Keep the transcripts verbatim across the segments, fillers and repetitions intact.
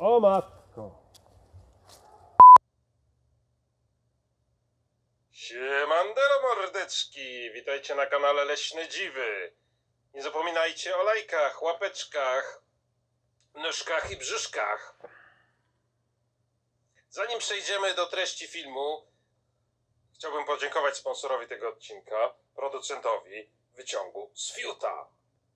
O matko. Siemandero mordeczki, witajcie na kanale Leśne Dziwy. Nie zapominajcie o lajkach, łapeczkach, nóżkach i brzuszkach. Zanim przejdziemy do treści filmu, chciałbym podziękować sponsorowi tego odcinka, producentowi Wyciągu z Fiuta.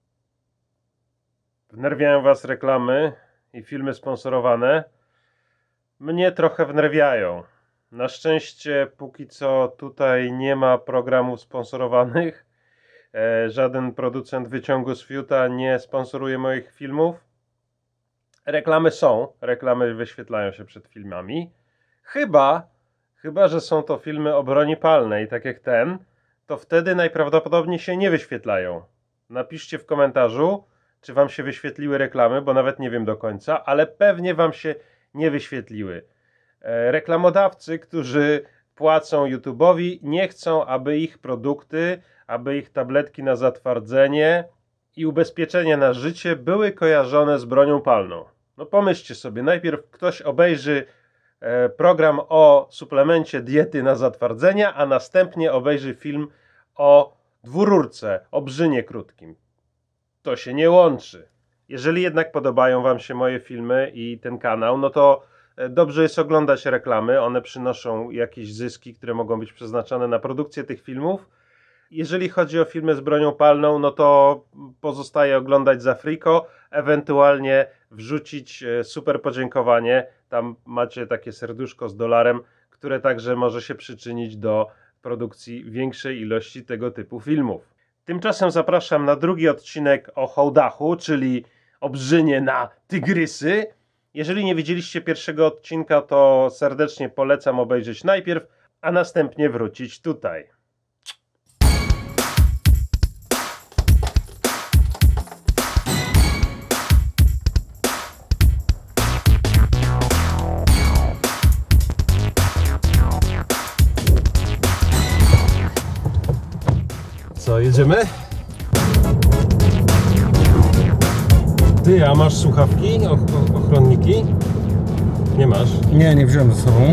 Wnerwiają was reklamy i filmy sponsorowane. Mnie trochę wnerwiają. Na szczęście póki co tutaj nie ma programów sponsorowanych. E, żaden producent Wyciągu z Fiuta nie sponsoruje moich filmów. Reklamy są. Reklamy wyświetlają się przed filmami. Chyba, chyba że są to filmy o broni palnej, tak jak ten, to wtedy najprawdopodobniej się nie wyświetlają. Napiszcie w komentarzu, czy wam się wyświetliły reklamy, bo nawet nie wiem do końca, ale pewnie wam się nie wyświetliły. E, reklamodawcy, którzy płacą YouTube'owi, nie chcą, aby ich produkty, aby ich tabletki na zatwardzenie i ubezpieczenie na życie były kojarzone z bronią palną. No pomyślcie sobie, najpierw ktoś obejrzy e, program o suplemencie diety na zatwardzenia, a następnie obejrzy film o dwururce, o brzynie krótkim. To się nie łączy. Jeżeli jednak podobają wam się moje filmy i ten kanał, no to dobrze jest oglądać reklamy. One przynoszą jakieś zyski, które mogą być przeznaczone na produkcję tych filmów. Jeżeli chodzi o filmy z bronią palną, no to pozostaje oglądać za friko, ewentualnie wrzucić super podziękowanie. Tam macie takie serduszko z dolarem, które także może się przyczynić do produkcji większej ilości tego typu filmów. Tymczasem zapraszam na drugi odcinek o hołdachu, czyli o brzynie na tygrysy. Jeżeli nie widzieliście pierwszego odcinka, to serdecznie polecam obejrzeć najpierw, a następnie wrócić tutaj. Co, jedziemy? Ty, a masz słuchawki, och ochronniki? Nie masz? Nie, nie wziąłem ze sobą.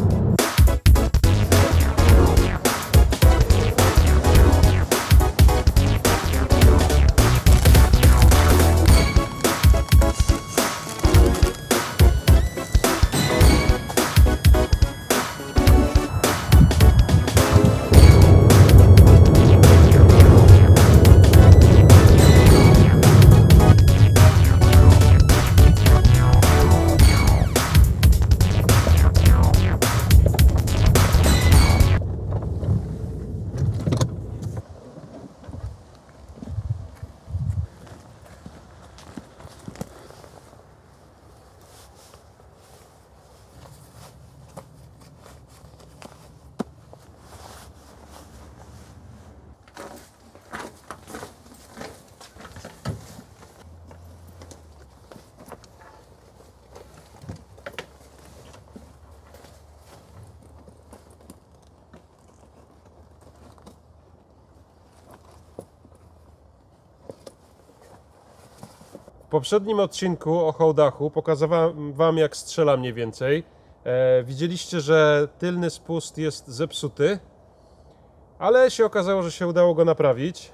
W poprzednim odcinku o hołdachu pokazywałem wam, jak strzela mniej więcej. E, widzieliście, że tylny spust jest zepsuty, ale się okazało, że się udało go naprawić.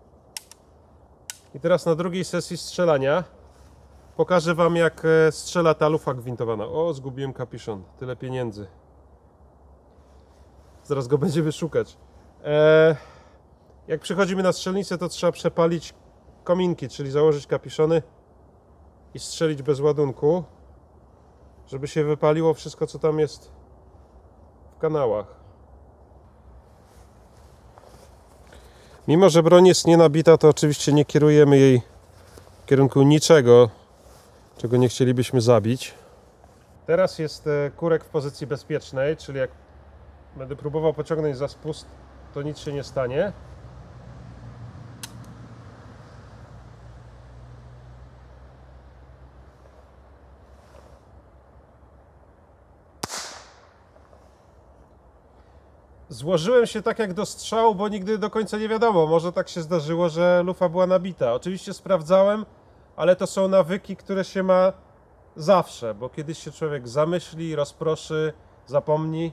I teraz na drugiej sesji strzelania pokażę wam, jak strzela ta lufa gwintowana. O, zgubiłem kapiszon, tyle pieniędzy. Zaraz go będziemy szukać. E, jak przychodzimy na strzelnicę, to trzeba przepalić kominki, czyli założyć kapiszony i strzelić bez ładunku, żeby się wypaliło wszystko, co tam jest w kanałach. Mimo że broń jest nienabita, to oczywiście nie kierujemy jej w kierunku niczego, czego nie chcielibyśmy zabić. Teraz jest kurek w pozycji bezpiecznej, czyli jak będę próbował pociągnąć za spust, to nic się nie stanie. Złożyłem się tak jak do strzału, bo nigdy do końca nie wiadomo. Może tak się zdarzyło, że lufa była nabita. Oczywiście sprawdzałem, ale to są nawyki, które się ma zawsze, bo kiedyś się człowiek zamyśli, rozproszy, zapomni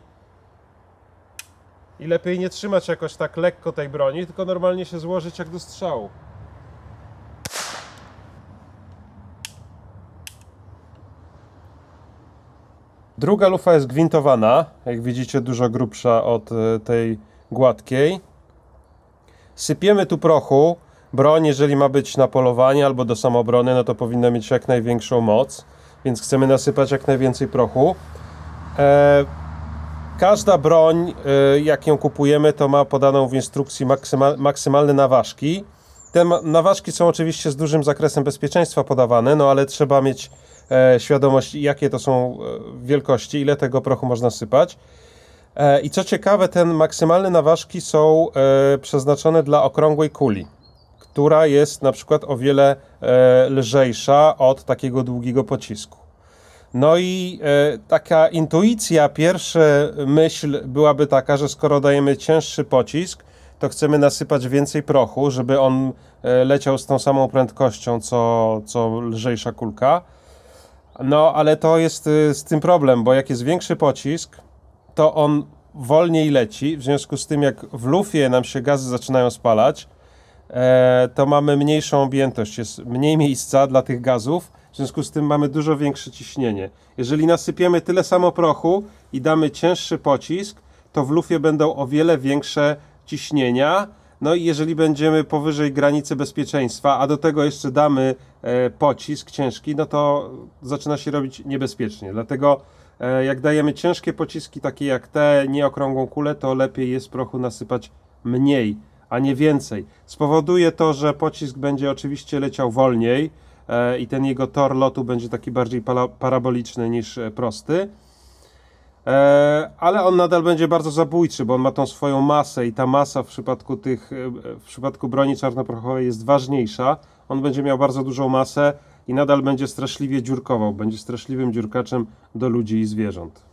i lepiej nie trzymać jakoś tak lekko tej broni, tylko normalnie się złożyć jak do strzału. Druga lufa jest gwintowana, jak widzicie dużo grubsza od tej gładkiej. Sypiemy tu prochu. Broń, jeżeli ma być na polowanie albo do samoobrony, no to powinna mieć jak największą moc, więc chcemy nasypać jak najwięcej prochu. E, każda broń, e, jak ją kupujemy, to ma podaną w instrukcji maksymal, maksymalne naważki. Te naważki są oczywiście z dużym zakresem bezpieczeństwa podawane, no ale trzeba mieć e, świadomość, jakie to są e, wielkości, ile tego prochu można sypać. E, I co ciekawe, te maksymalne naważki są e, przeznaczone dla okrągłej kuli, która jest na przykład o wiele e, lżejsza od takiego długiego pocisku. No i e, taka intuicja, pierwsza myśl byłaby taka, że skoro dajemy cięższy pocisk, to chcemy nasypać więcej prochu, żeby on e, leciał z tą samą prędkością, co, co lżejsza kulka. No ale to jest e, z tym problem, bo jak jest większy pocisk, to on wolniej leci, w związku z tym jak w lufie nam się gazy zaczynają spalać, to mamy mniejszą objętość, jest mniej miejsca dla tych gazów, w związku z tym mamy dużo większe ciśnienie. Jeżeli nasypiemy tyle samo prochu i damy cięższy pocisk, to w lufie będą o wiele większe ciśnienia, no i jeżeli będziemy powyżej granicy bezpieczeństwa, a do tego jeszcze damy pocisk ciężki, no to zaczyna się robić niebezpiecznie. Dlatego jak dajemy ciężkie pociski, takie jak te, nieokrągłą kulę, to lepiej jest prochu nasypać mniej, a nie więcej. Spowoduje to, że pocisk będzie oczywiście leciał wolniej e, i ten jego tor lotu będzie taki bardziej para, paraboliczny niż prosty, e, ale on nadal będzie bardzo zabójczy, bo on ma tą swoją masę i ta masa w przypadku tych, w przypadku broni czarnoprochowej jest ważniejsza. On będzie miał bardzo dużą masę i nadal będzie straszliwie dziurkował, będzie straszliwym dziurkaczem do ludzi i zwierząt.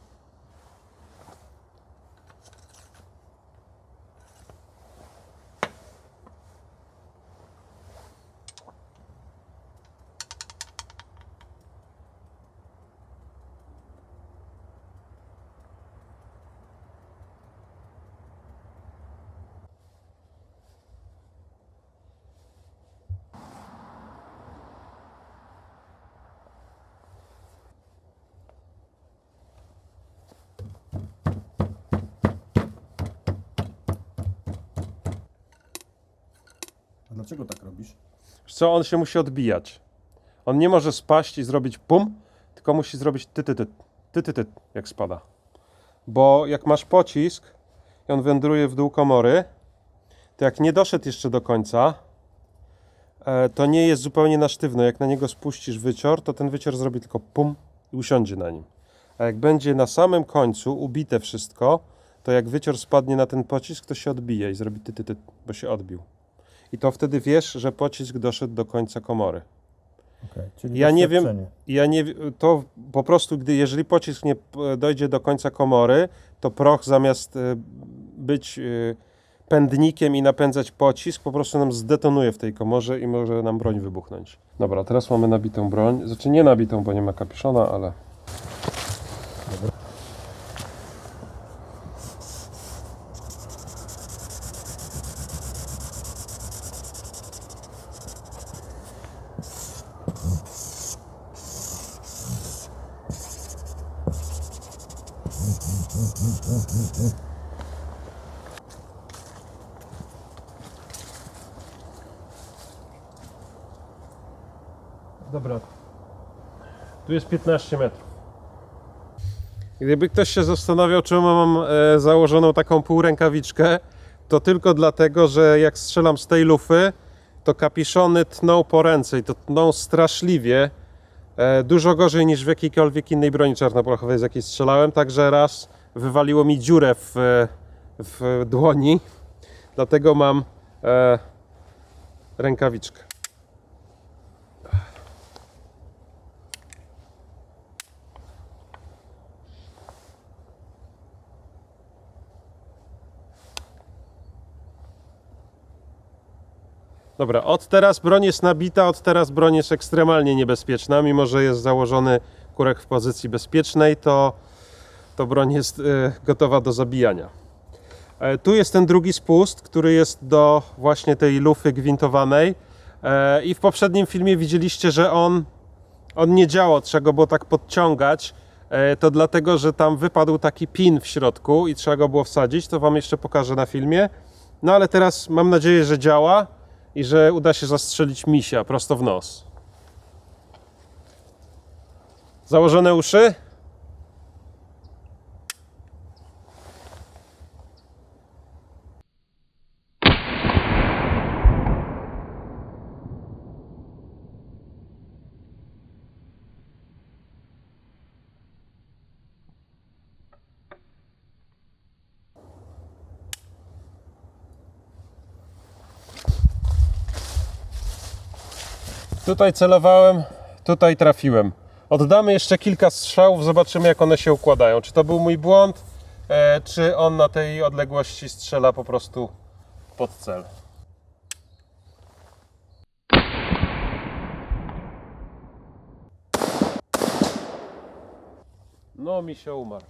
A dlaczego tak robisz? Co, on się musi odbijać. On nie może spaść i zrobić pum, tylko musi zrobić ty ty ty, ty ty ty, jak spada. Bo jak masz pocisk i on wędruje w dół komory, to jak nie doszedł jeszcze do końca, to nie jest zupełnie na sztywno. Jak na niego spuścisz wycior, to ten wycior zrobi tylko pum i usiądzie na nim. A jak będzie na samym końcu ubite wszystko, to jak wycior spadnie na ten pocisk, to się odbije i zrobi ty ty ty, bo się odbił. I to wtedy wiesz, że pocisk doszedł do końca komory. Okay, czyli ja nie wiem, ja nie to po prostu, gdy jeżeli pocisk nie dojdzie do końca komory, to proch zamiast być pędnikiem i napędzać pocisk, po prostu nam zdetonuje w tej komorze i może nam broń wybuchnąć. Dobra, teraz mamy nabitą broń. Znaczy nie nabitą, bo nie ma kapiszona, ale... Dobra. Dobra, tu jest piętnaście metrów. Gdyby ktoś się zastanawiał, czemu mam e, założoną taką półrękawiczkę, to tylko dlatego, że jak strzelam z tej lufy, to kapiszony tną po ręce i to tną straszliwie. E, dużo gorzej niż w jakiejkolwiek innej broni czarnoprochowej, z jakiej strzelałem. Także raz wywaliło mi dziurę w, w dłoni, dlatego mam e, rękawiczkę. Dobra, od teraz broń jest nabita, od teraz broń jest ekstremalnie niebezpieczna, mimo że jest założony kurek w pozycji bezpiecznej, to, to broń jest y, gotowa do zabijania. E, tu jest ten drugi spust, który jest do właśnie tej lufy gwintowanej. E, I w poprzednim filmie widzieliście, że on, on nie działał, trzeba go było tak podciągać. E, to dlatego, że tam wypadł taki pin w środku i trzeba go było wsadzić. To wam jeszcze pokażę na filmie. No ale teraz mam nadzieję, że działa i że uda się zastrzelić misia prosto w nos. Założone uszy? Tutaj celowałem, tutaj trafiłem. Oddamy jeszcze kilka strzałów, zobaczymy jak one się układają. Czy to był mój błąd, e, czy on na tej odległości strzela po prostu pod cel. No mi się umarł.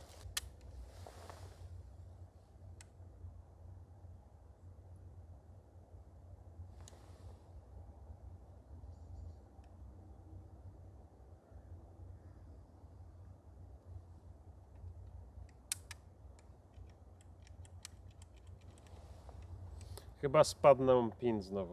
Chyba spadł nam pin znowu.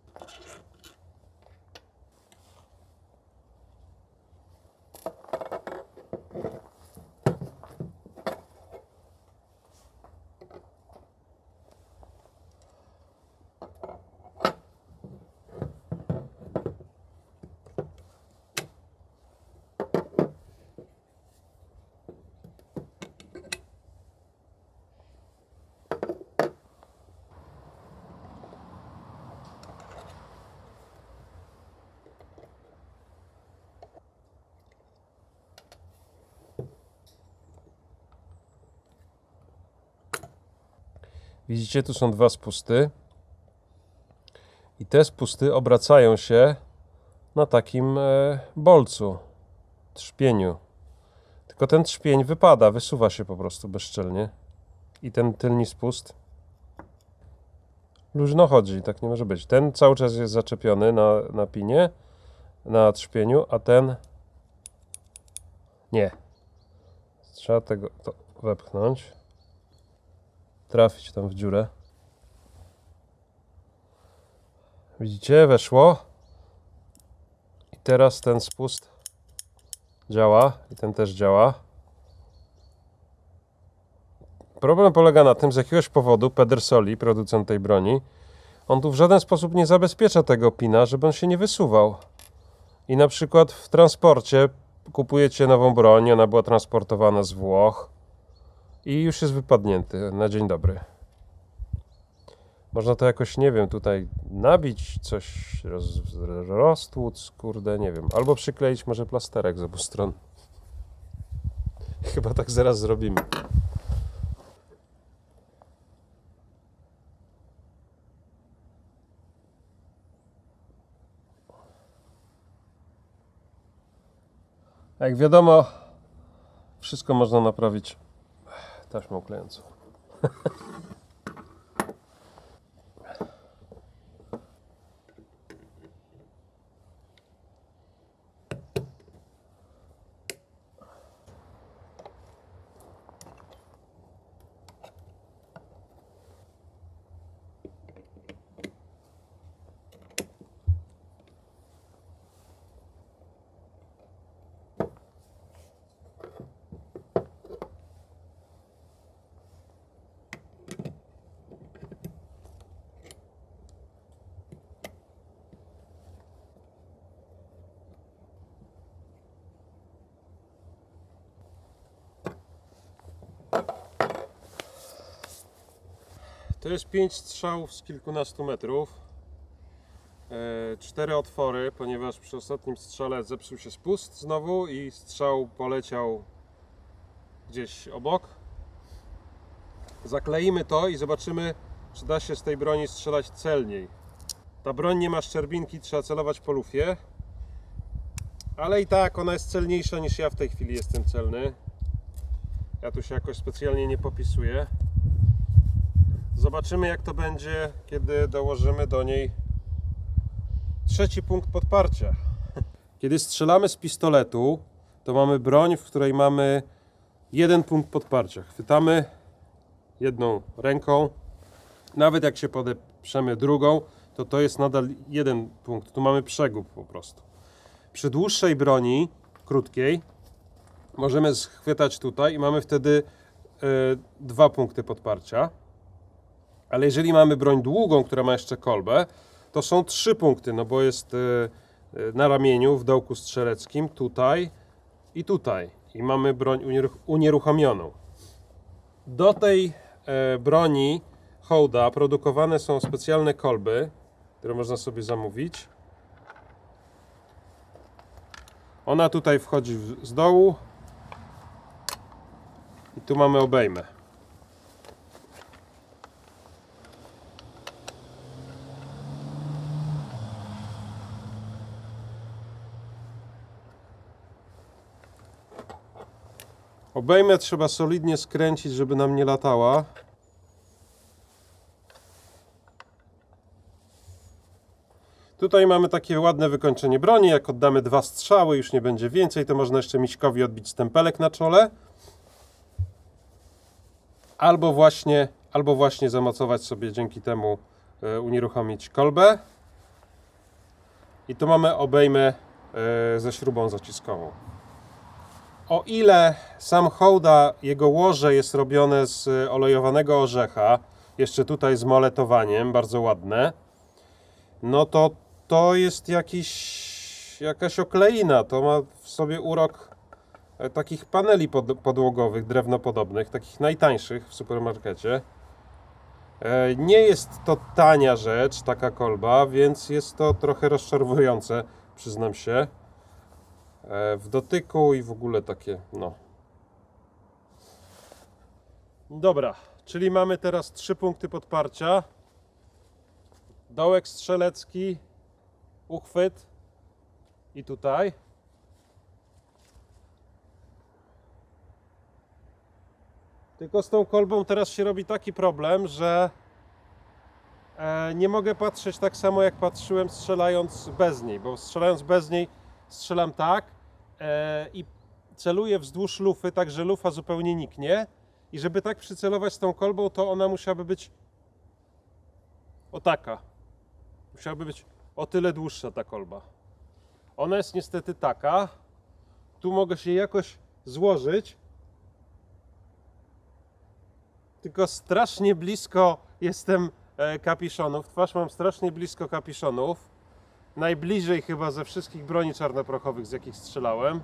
Widzicie, tu są dwa spusty i te spusty obracają się na takim e, bolcu, trzpieniu. Tylko ten trzpień wypada, wysuwa się po prostu bezczelnie i ten tylny spust luźno chodzi, tak nie może być. Ten cały czas jest zaczepiony na, na pinie, na trzpieniu, a ten nie. Trzeba tego to wepchnąć. Trafić tam w dziurę. Widzicie? Weszło. I teraz ten spust działa. I ten też działa. Problem polega na tym, z jakiegoś powodu Pedersoli, producent tej broni, on tu w żaden sposób nie zabezpiecza tego pina, żeby on się nie wysuwał. I na przykład w transporcie kupujecie nową broń, ona była transportowana z Włoch i już jest wypadnięty na dzień dobry. Można to jakoś, nie wiem, tutaj nabić, coś roz, roztłuc, kurde, nie wiem. Albo przykleić może plasterek z obu stron. Chyba tak zaraz zrobimy. Jak wiadomo, wszystko można naprawić taśmą klejącą. To jest pięć strzałów z kilkunastu metrów. E, cztery otwory, ponieważ przy ostatnim strzale zepsuł się spust znowu i strzał poleciał gdzieś obok. Zakleimy to i zobaczymy, czy da się z tej broni strzelać celniej. Ta broń nie ma szczerbinki, trzeba celować po lufie. Ale i tak ona jest celniejsza niż ja w tej chwili jestem celny. Ja tu się jakoś specjalnie nie popisuję. Zobaczymy, jak to będzie, kiedy dołożymy do niej trzeci punkt podparcia. Kiedy strzelamy z pistoletu, to mamy broń, w której mamy jeden punkt podparcia. Chwytamy jedną ręką, nawet jak się podeprzemy drugą, to to jest nadal jeden punkt. Tu mamy przegub po prostu. Przy dłuższej broni, krótkiej, możemy schwytać tutaj i mamy wtedy y, dwa punkty podparcia. Ale jeżeli mamy broń długą, która ma jeszcze kolbę, to są trzy punkty, no bo jest y, y, na ramieniu, w dołku strzeleckim, tutaj i tutaj. I mamy broń unieruch unieruchomioną. Do tej y, broni hołda produkowane są specjalne kolby, które można sobie zamówić. Ona tutaj wchodzi w, z dołu i tu mamy obejmę. Obejmę trzeba solidnie skręcić, żeby nam nie latała. Tutaj mamy takie ładne wykończenie broni. Jak oddamy dwa strzały, już nie będzie więcej, to można jeszcze miśkowi odbić stempelek na czole. Albo właśnie, albo właśnie zamocować sobie dzięki temu, e, unieruchomić kolbę. I tu mamy obejmę e, ze śrubą zaciskową. O ile sam hołda, jego łoże jest robione z olejowanego orzecha, jeszcze tutaj z moletowaniem, bardzo ładne, no to to jest jakiś, jakaś okleina, to ma w sobie urok takich paneli pod, podłogowych, drewnopodobnych, takich najtańszych w supermarkecie. Nie jest to tania rzecz, taka kolba, więc jest to trochę rozczarowujące, przyznam się. W dotyku i w ogóle takie, no. Dobra, czyli mamy teraz trzy punkty podparcia. Dołek strzelecki, uchwyt i tutaj. Tylko z tą kolbą teraz się robi taki problem, że e, nie mogę patrzeć tak samo, jak patrzyłem strzelając bez niej, bo strzelając bez niej strzelam tak e, i celuję wzdłuż lufy, tak że lufa zupełnie niknie. I żeby tak przycelować z tą kolbą, to ona musiałaby być o taka. Musiałaby być o tyle dłuższa ta kolba. Ona jest niestety taka. Tu mogę się jakoś złożyć. Tylko strasznie blisko jestem kapiszonów. Twarz mam strasznie blisko kapiszonów. Najbliżej chyba ze wszystkich broni czarnoprochowych, z jakich strzelałem.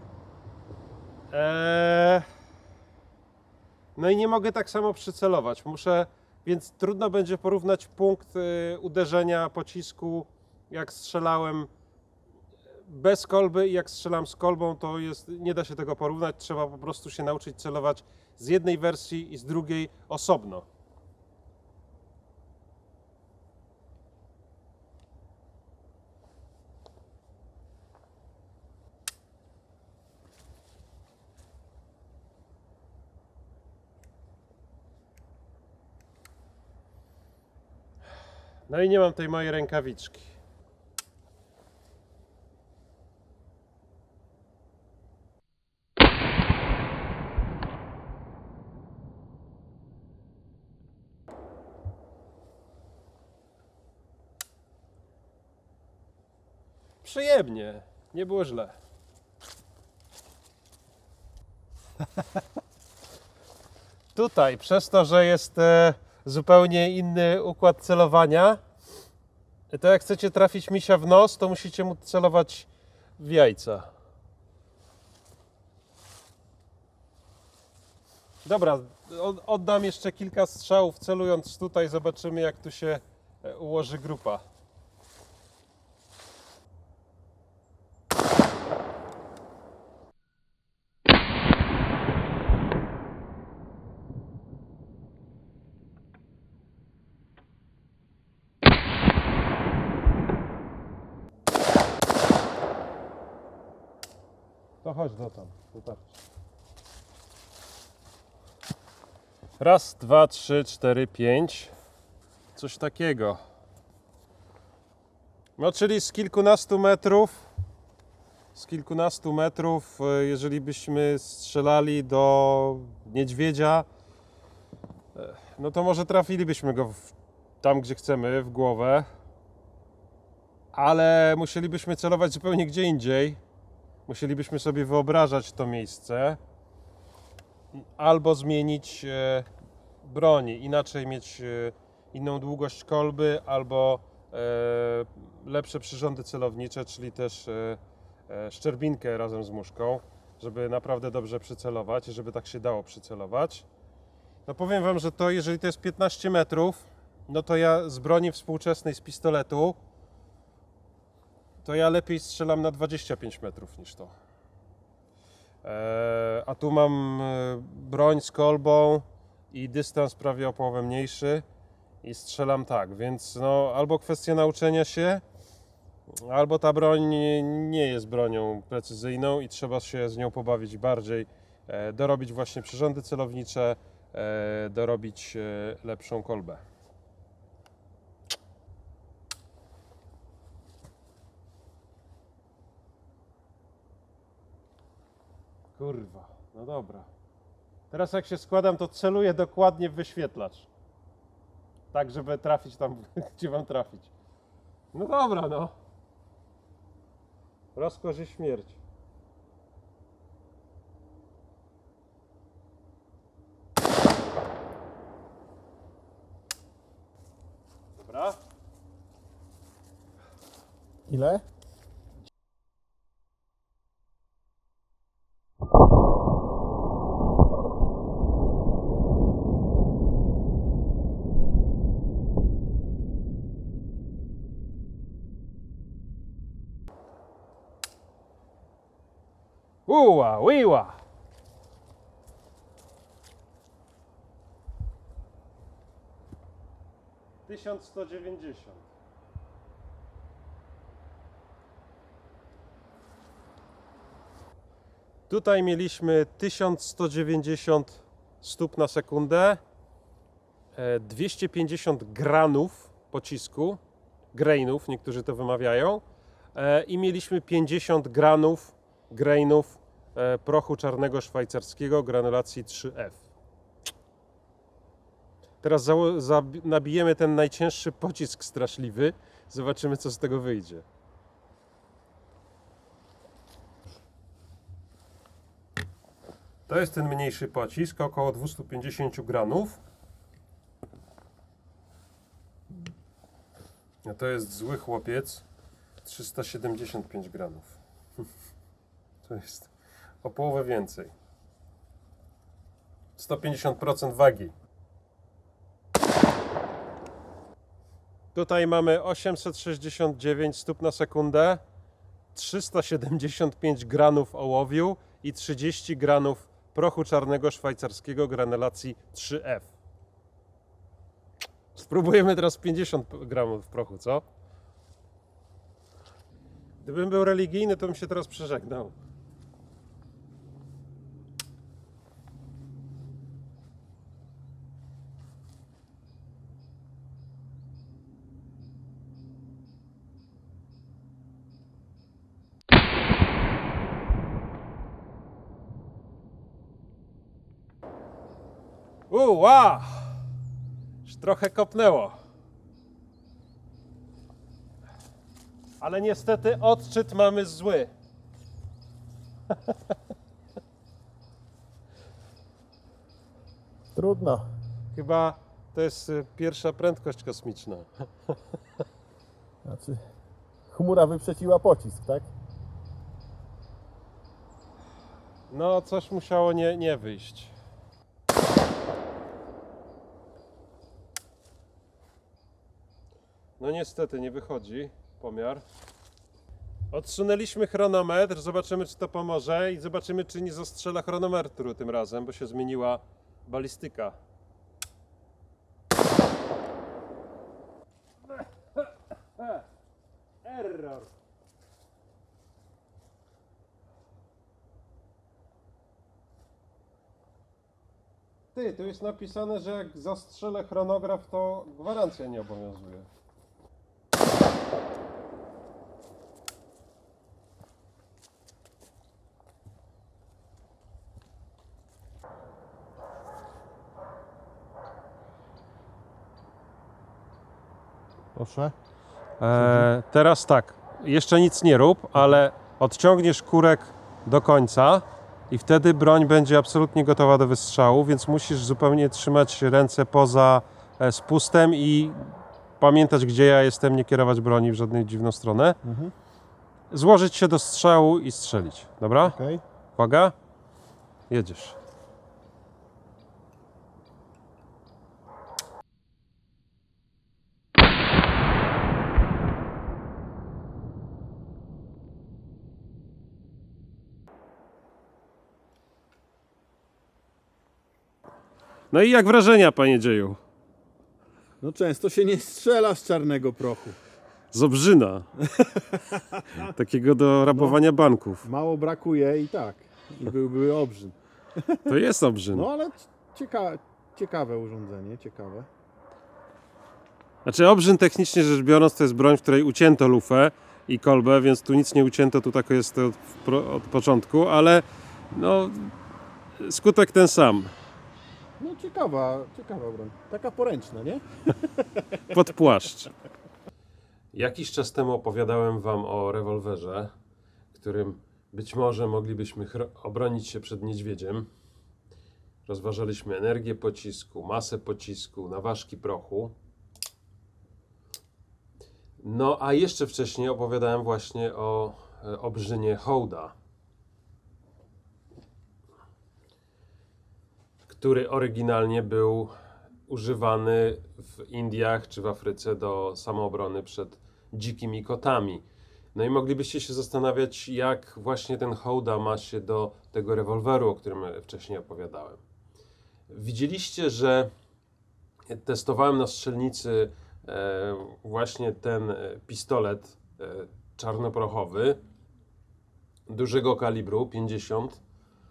Eee... No i nie mogę tak samo przycelować. Muszę, więc trudno będzie porównać punkt y, uderzenia pocisku, jak strzelałem bez kolby i jak strzelam z kolbą, to jest, nie da się tego porównać. Trzeba po prostu się nauczyć celować z jednej wersji i z drugiej osobno. No i nie mam tej mojej rękawiczki. Przyjemnie, nie było źle. Tutaj, przez to, że jest e, zupełnie inny układ celowania, to jak chcecie trafić misia w nos, to musicie mu celować w jajca. Dobra, oddam jeszcze kilka strzałów celując tutaj, zobaczymy jak tu się ułoży grupa. To chodź do tam, wystarczy. Raz, dwa, trzy, cztery, pięć. Coś takiego. No czyli z kilkunastu metrów, z kilkunastu metrów, jeżeli byśmy strzelali do niedźwiedzia, no to może trafilibyśmy go w, tam, gdzie chcemy, w głowę, ale musielibyśmy celować zupełnie gdzie indziej. Musielibyśmy sobie wyobrażać to miejsce, albo zmienić e, broni, inaczej mieć e, inną długość kolby, albo e, lepsze przyrządy celownicze, czyli też e, e, szczerbinkę razem z muszką, żeby naprawdę dobrze przycelować i żeby tak się dało przycelować. No powiem wam, że to jeżeli to jest piętnaście metrów, no to ja z broni współczesnej, z pistoletu, to ja lepiej strzelam na dwadzieścia pięć metrów niż to. Eee, a tu mam broń z kolbą i dystans prawie o połowę mniejszy i strzelam tak, więc no albo kwestia nauczenia się, albo ta broń nie jest bronią precyzyjną i trzeba się z nią pobawić bardziej, e, dorobić właśnie przyrządy celownicze, e, dorobić e, lepszą kolbę. Kurwa, no dobra. Teraz jak się składam, to celuję dokładnie w wyświetlacz. Tak, żeby trafić tam, gdzie mam trafić. No dobra, no. Rozkosz i śmierć. Dobra. Ile? Uła, uiła. tysiąc sto dziewięćdziesiąt. Tutaj mieliśmy tysiąc sto dziewięćdziesiąt stóp na sekundę, dwieście pięćdziesiąt granów pocisku, grainów, niektórzy to wymawiają, i mieliśmy pięćdziesiąt granów, grainów prochu czarnego szwajcarskiego granulacji trzy F. Teraz nabijemy ten najcięższy pocisk straszliwy, zobaczymy, co z tego wyjdzie. To jest ten mniejszy pocisk, około dwieście pięćdziesiąt granów. A to jest zły chłopiec, trzysta siedemdziesiąt pięć granów. To jest o połowę więcej. sto pięćdziesiąt procent wagi. Tutaj mamy osiemset sześćdziesiąt dziewięć stóp na sekundę, trzysta siedemdziesiąt pięć granów ołowiu i trzydzieści granów prochu czarnego szwajcarskiego granulacji trzy F. Spróbujemy teraz pięćdziesiąt gramów prochu, co? Gdybym był religijny, to bym się teraz przeżegnał. Uła! Już trochę kopnęło. Ale niestety odczyt mamy zły. Trudno. Chyba to jest pierwsza prędkość kosmiczna. Znaczy, chmura wyprzeciła pocisk, tak? No, coś musiało nie, nie wyjść. No niestety nie wychodzi pomiar. Odsunęliśmy chronometr, zobaczymy, czy to pomoże i zobaczymy, czy nie zastrzela chronometru tym razem, bo się zmieniła balistyka. Error. ty, tu jest napisane, że jak zastrzelę chronograf, to gwarancja nie obowiązuje. Proszę. E, teraz tak, jeszcze nic nie rób, ale odciągniesz kurek do końca i wtedy broń będzie absolutnie gotowa do wystrzału, więc musisz zupełnie trzymać ręce poza e, spustem i pamiętać, gdzie ja jestem, nie kierować broni w żadną dziwną stronę. Mhm. Złożyć się do strzału i strzelić. Dobra? Okej. Uwaga. Jedziesz. No i jak wrażenia, panie dzieju? No często się nie strzela z czarnego prochu. Z obrzyna. Takiego do rabowania banków. Mało brakuje i tak. I byłby obrzyn. To jest obrzyn. No ale cieka ciekawe urządzenie, ciekawe. Znaczy obrzyn technicznie rzecz biorąc to jest broń, w której ucięto lufę i kolbę, więc tu nic nie ucięto, tu tak jest od, od początku, ale no skutek ten sam. No ciekawa, ciekawa broń. Taka poręczna, nie? Pod płaszcz. Jakiś czas temu opowiadałem wam o rewolwerze, którym być może moglibyśmy obronić się przed niedźwiedziem. Rozważaliśmy energię pocisku, masę pocisku, naważki prochu. No a jeszcze wcześniej opowiadałem właśnie o obrzynie Hołda, który oryginalnie był używany w Indiach czy w Afryce do samoobrony przed dzikimi kotami. No i moglibyście się zastanawiać, jak właśnie ten Hołda ma się do tego rewolweru, o którym wcześniej opowiadałem. Widzieliście, że testowałem na strzelnicy e, właśnie ten pistolet e, czarnoprochowy dużego kalibru, pięćdziesiąt,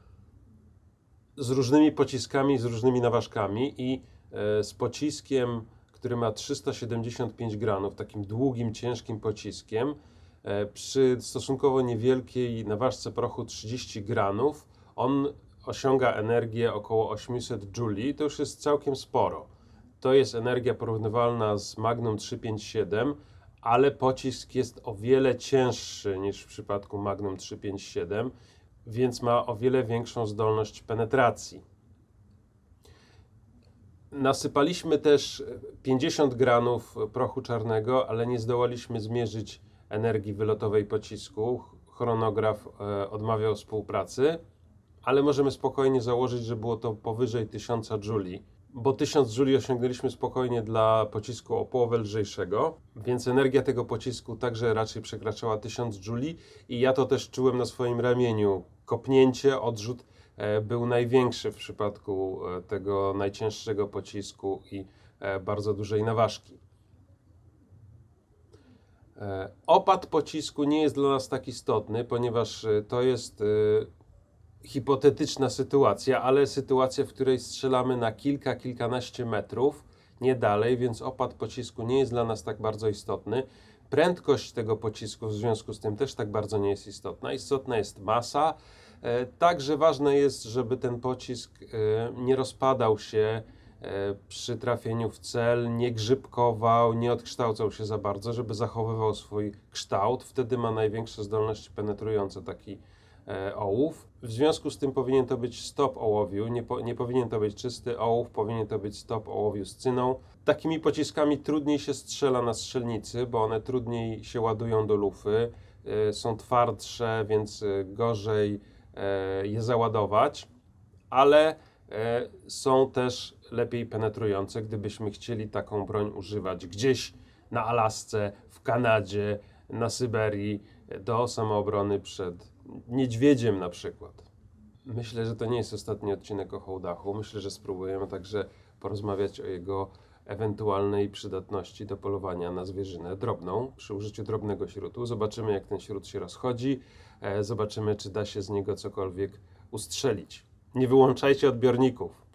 z różnymi pociskami, z różnymi naważkami i e, z pociskiem, który ma trzysta siedemdziesiąt pięć gramów, takim długim, ciężkim pociskiem, e, przy stosunkowo niewielkiej naważce prochu trzydzieści gramów, on osiąga energię około osiemset jouli, to już jest całkiem sporo. To jest energia porównywalna z Magnum trzysta pięćdziesiąt siedem, ale pocisk jest o wiele cięższy niż w przypadku Magnum trzysta pięćdziesiąt siedem, więc ma o wiele większą zdolność penetracji. Nasypaliśmy też pięćdziesiąt gramów prochu czarnego, ale nie zdołaliśmy zmierzyć energii wylotowej pocisku. Chronograf e, odmawiał współpracy, ale możemy spokojnie założyć, że było to powyżej tysiąc jouli, bo tysiąc jouli osiągnęliśmy spokojnie dla pocisku o połowę lżejszego, więc energia tego pocisku także raczej przekraczała tysiąc jouli i ja to też czułem na swoim ramieniu. Kopnięcie, odrzut e, był największy w przypadku e, tego najcięższego pocisku i e, bardzo dużej naważki. E, opad pocisku nie jest dla nas tak istotny, ponieważ e, to jest e, hipotetyczna sytuacja, ale sytuacja, w której strzelamy na kilka, kilkanaście metrów, nie dalej, więc opad pocisku nie jest dla nas tak bardzo istotny. Prędkość tego pocisku w związku z tym też tak bardzo nie jest istotna. Istotna jest masa. E, także ważne jest, żeby ten pocisk e, nie rozpadał się e, przy trafieniu w cel, nie grzybkował, nie odkształcał się za bardzo, żeby zachowywał swój kształt. Wtedy ma największe zdolności penetrujące taki e, ołów. W związku z tym powinien to być stop ołowiu, nie, po, nie powinien to być czysty ołów, powinien to być stop ołowiu z cyną. Takimi pociskami trudniej się strzela na strzelnicy, bo one trudniej się ładują do lufy, y, są twardsze, więc y, gorzej y, je załadować, ale y, są też lepiej penetrujące, gdybyśmy chcieli taką broń używać gdzieś na Alasce, w Kanadzie, na Syberii, do samoobrony przed niedźwiedziem na przykład. Myślę, że to nie jest ostatni odcinek o Hołdachu. Myślę, że spróbujemy także porozmawiać o jego ewentualnej przydatności do polowania na zwierzynę drobną przy użyciu drobnego śrutu. Zobaczymy, jak ten śrut się rozchodzi. Zobaczymy, czy da się z niego cokolwiek ustrzelić. Nie wyłączajcie odbiorników.